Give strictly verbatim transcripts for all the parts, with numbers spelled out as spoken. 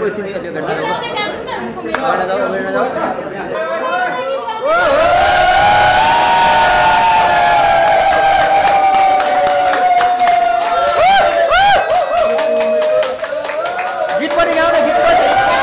कोही तिमी अलि गर्दा गर्दा जाऊ गर्दा जाऊ गीत पनि गाउने गीत पनि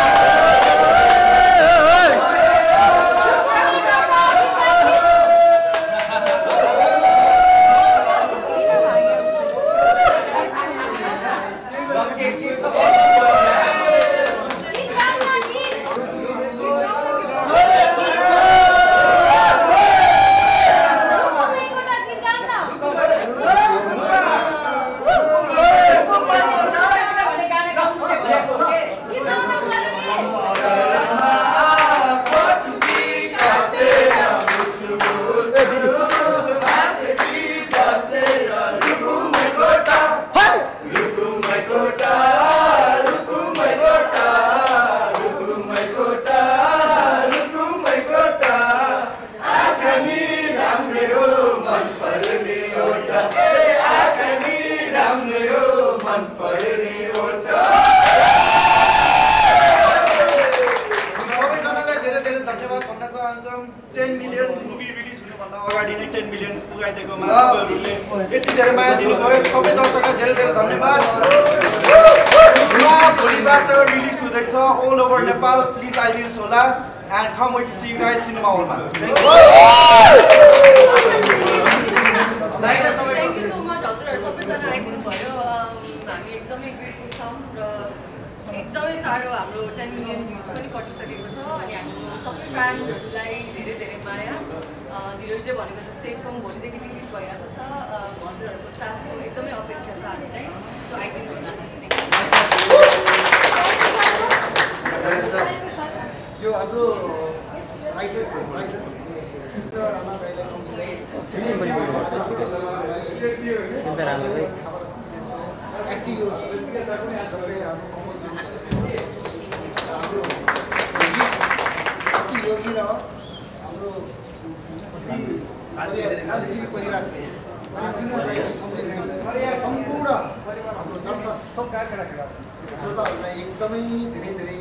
ten million movie release हुनुभन्दा अगाडि नै ten million पुगाइदिएकोमा तपाईहरुले यति धेरै माया दिनुभयो सबै दर्शकलाई धेरै धेरै धन्यवाद। भोलिबाट रिलिज हुँदैछ all over Nepal, please आइदिनुस् होला and can't wait to see you guys cinema hall मा। Thank you so much हजुरहरु सबैजना आइदिनु भयो। हामी एकदमै ग्रेटफुल छौं र एकदमै चाँडो हाम्रो ten million भ्युज पनि कटिसकेको छ अनि हाम्रो सबै फ्यान्सहरुलाई धेरै धेरै माया। धीरजले भनेको जस्तै फिल्म भोलिदेखि रिलिज भइरहेको छ। हजुरहरुको साथको एकदमै अपेक्षा छ हामीलाई। सो आइदिनु होला। यो हाम्रो राइटर राइटर राणा दाइलाई सम्झिँदै एसटी यो जसले हाम्रो योगी र हाम्रो साथी परिवार सम्झिँदै सम्पूर्ण हाम्रो दर्शक श्रोताहरूलाई एकदमै धेरै धेरै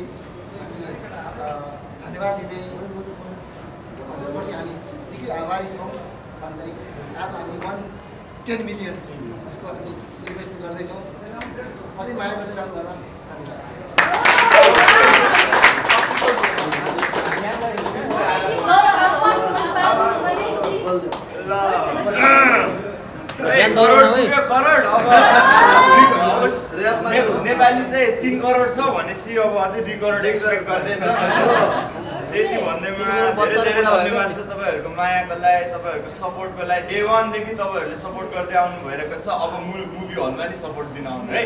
धन्यवाद दिँदै हजुरप्रति हामी निकै आभारी छौँ भन्दै आज हामी वान टेन मिलियन उसको हामी सेलिब्रेसन गर्दैछौँ। अझै माया गर्दै जानु होला। नेपाली चाहिँ तीन करोड छ भनेपछि अब अझै दुई करोड एक्सपेक्ट गर्दैछ। त्यति भन्दैमा धेरै धेरै धन्यवाद छ तपाईहरुको मायाको लागि, तपाईहरुको सपोर्टको लागि। डे वान देखि तपाईहरुले सपोर्ट गर्दै आउनु भइरहेको छ। अब मुभी हलमा नि सपोर्ट दिन आउनु है।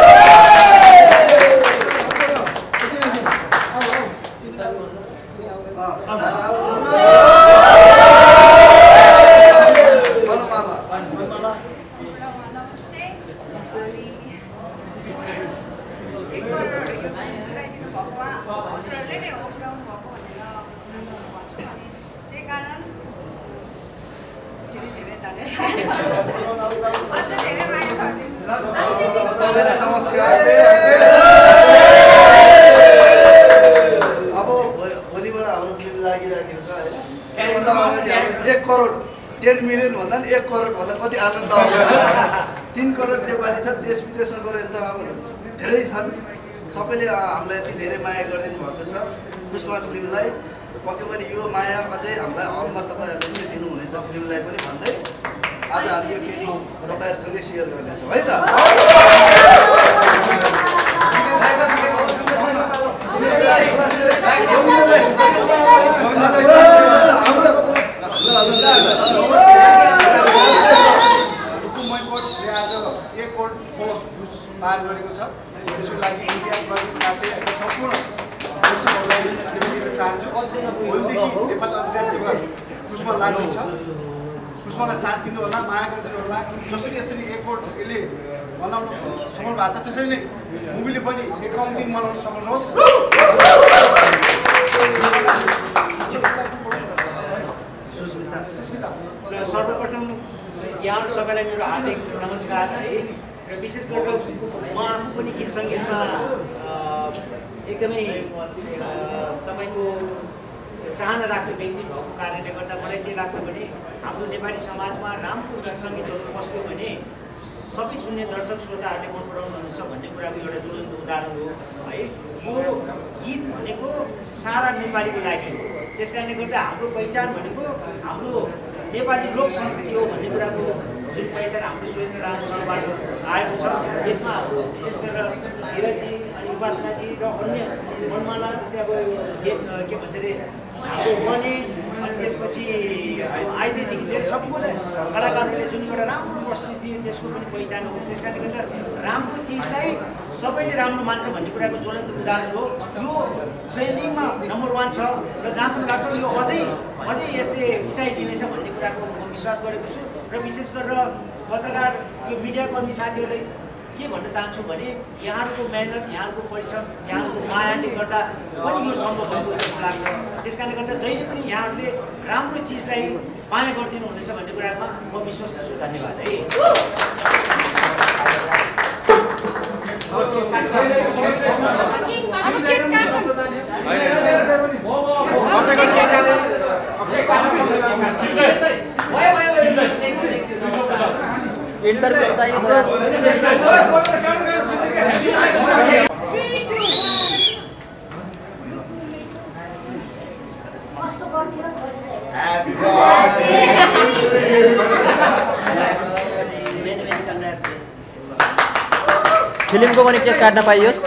सबैलाई नमस्कार। अब भोलिबाट हाम्रो फिल्म लागिरहेको छ होइन। त्योभन्दा अगाडि हाम्रो एक करोड टेन मिलियन भन्दा पनि एक करोड भन्दा कति आनन्द आउँछ। तिन करोड नेपाली छ, देश विदेशमा गएर त अब धेरै छन्। सबैले हामीलाई यति धेरै माया गरिदिनु भएको छ पुष्पा फिल्मलाई। पक्कै पनि यो माया अझै हामीलाई हलमा तपाईँहरूले पनि दिनुहुनेछ फिल्मलाई पनि भन्दै आज हामी यो केही तपाईँहरूसँगै सेयर गर्नेछौँ है त। रुकुमैकोटले आज एक करोड प्लस भ्युज पार गरेको छ। त्यसको लागि इन्डियाबाट साथै सम्पूर्ण दर्शकहरूलाई धन्यवाद दिन चाहन्छु। भोलिदेखि नेपाल अन्तर्राष्ट्रियमा पुष्पा लाग्दैछ। पुष्पालाई साथ दिनु होला, माया गरिदिनु होला। जसरी यसरी एक करोड यसले बनाउनु सफल भएको छ त्यसरी नै मुभीले पनि एकाउन्न दिन मनाउन सफल होस्। सर्वप्रथम यहाँ सबैलाई मेरो हार्दिक नमस्कार है। र विशेष गरेर म आफू पनि गीत सङ्गीतमा एकदमै तपाईँको चाहना राख्ने व्यक्ति भएको कारणले गर्दा मलाई के लाग्छ भने हाम्रो नेपाली समाजमा राम्रो गीत सङ्गीतहरू पस्यो भने सबै सुन्ने दर्शक श्रोताहरूले मन पराउनुहुन्छ भन्ने कुराको एउटा ज्वलन्त उदाहरण हो है। यो गीत भनेको सारा नेपालीको लागि हो, त्यस कारणले गर्दा हाम्रो पहिचान भनेको हाम्रो नेपाली लोक संस्कृति हो भन्ने कुराको जुन पहिचान हाम्रो सुरेन्द्र रामसँगबाट आएको छ, यसमा हाम्रो विशेष गरेर धीरजी अनि उपासनाजी र अन्य मनमाला जस्तै अब के के भन्छ अरे हाम्रो बने अनि त्यसपछि आइदेखि लिएर सबै कलाकारहरूले जुन एउटा राम्रो प्रस्तुति त्यसको पनि पहिचान हो। त्यस कारणले गर्दा राम्रो चिजलाई सबैले राम्रो मान्छ भन्ने कुराको ज्वलन्त उदाहरण हो। यो ट्रेन्डिङमा नम्बर वान छ र जहाँसम्म लाग्छ यो अझै अझै यसले उचाइ लिनेछ भन्ने कुराको म विश्वास गरेको छु। र विशेष गरेर पत्रकार यो मिडियाकर्मी साथीहरूले के भन्न चाहन्छु भने यहाँहरूको मेहनत, यहाँहरूको परिश्रम, यहाँहरूको मायाले गर्दा पनि यो सम्भव भएको जस्तो लाग्छ। त्यस कारणले गर्दा जहिले पनि यहाँहरूले राम्रो चिजलाई माया गरिदिनु हुनेछ भन्ने कुरामा म विश्वास छु। धन्यवाद है। इन्टरभ्यू चाहियो फिल्मको पनि केक काट्न पाइयोस्।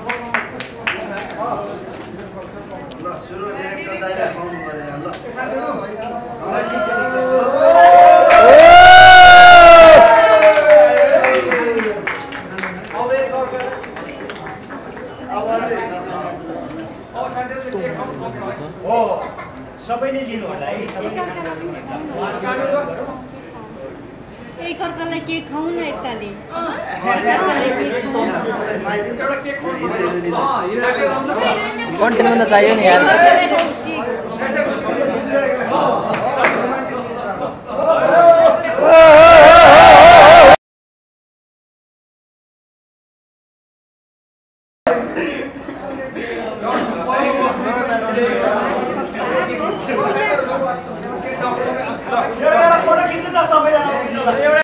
सबैले लिनु होला है, सबैले एकअर्कालाई केक खाउँ न एकताले। कन्टेन्ट त चाहियो नि यार। एउटा फोटो खिच्नु न सबैजना।